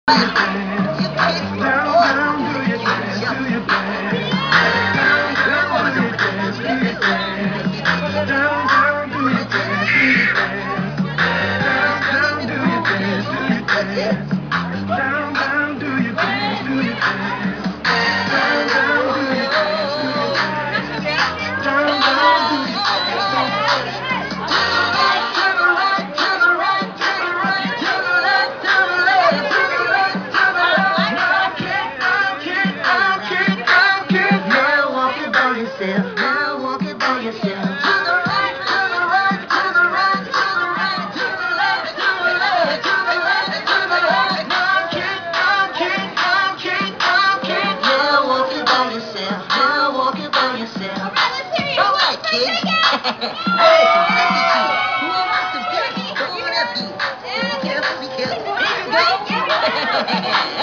Now walk it by yourself. To the right, to the right, to the right, to the right, to the left, to the left, to the left, to the left. Now kick. Now walk it by yourself. Now walk it by yourself. All right, kids. Hey, who wants the beat? Who wants the beat? Be careful, be careful. Here you go.